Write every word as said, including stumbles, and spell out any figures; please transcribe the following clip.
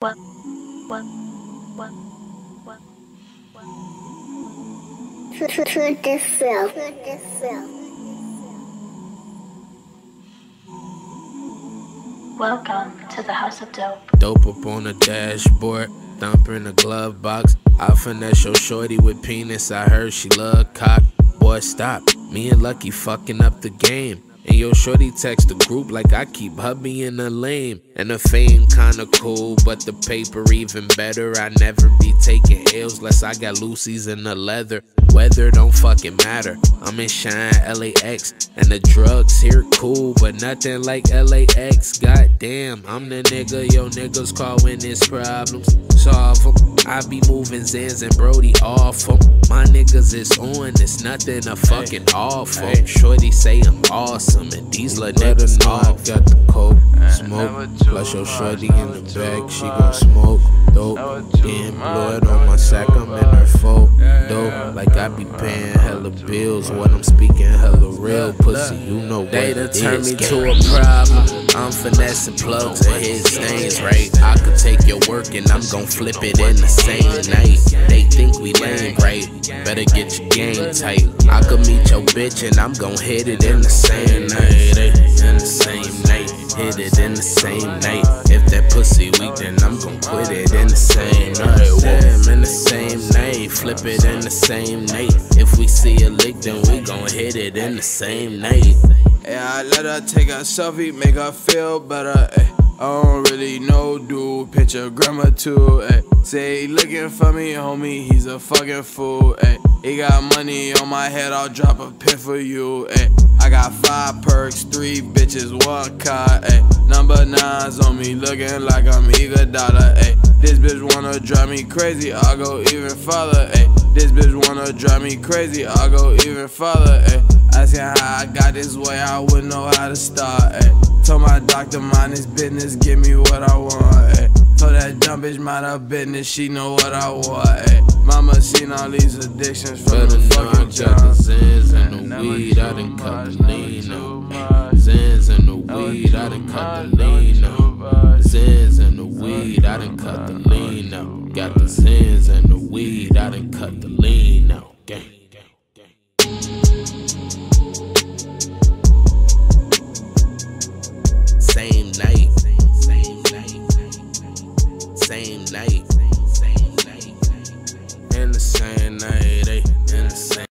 What, what, what, what, what, To, to, to this self. To this self. Welcome to the House of Dope. Dope up on the dashboard, thumper in the glove box. I finesse your shorty with penis, I heard she love cock. Boy, stop, me and Lucki fucking up the game. And yo shorty text the group like I keep hubby in the lane. And the fame kinda cool, but the paper even better. I never be taking L's less I got Lucy's in the leather. Weather don't fucking matter, I'm in Shine L A X. And the drugs here cool, but nothing like L A X. Goddamn, I'm the nigga yo niggas call when there's problems. Solve them, I be moving Zans and Brody off them. My niggas is on, it's nothing a fucking awful. Hey. Shorty say I'm awesome, and these little niggas off. Got the coke, smoke, plus your shorty in the back, she gon' smoke. Dope, damn blood on my sack, I'm in her folk. Dope, like I be paying hella bills, what I'm speaking hella real. Pussy, you know what they done turned me to a problem. I'm finessing plugs and his things, right? I could take your work and I'm gon' flip it in the same night. They think we lame, right? Better get your game tight. I could meet your bitch and I'm gon' hit it in the same night. In the same night, hit it in the same night. If that pussy weak, then I'm gon' quit it in the same night. Damn, in the same night, flip it in the same night. If we see a lick, then we gon' hit it in the same night. Yeah, I let her take a selfie, make her feel better, ayy. I don't really know, dude, picture grandma too, ayy. Say he looking for me, homie, he's a fucking fool, ayy. He got money on my head, I'll drop a pin for you, ayy. I got five perks, three bitches, one car, ayy. Number nines on me, looking like I'm eager dollar, ayy. This bitch wanna drive me crazy, I'll go even farther, ayy. This bitch wanna drive me crazy, I'll go even farther, ayy. Asking how I got this way, I wouldn't know how to start, ayy. Told my doctor, mind his business, give me what I want, ayy. Told that dumb bitch, mind her business, she know what I want, ayy. Mama seen all these addictions from the fucking jump. Got the Zans and the weed, I done cut the lean out. Zans and the weed, I done cut the lean out. Zans and the weed, I done cut the lean out. Got the Zans and the weed, I done cut the lean out. Gang. Same night, same night, same night, in the same night, eh? In the same.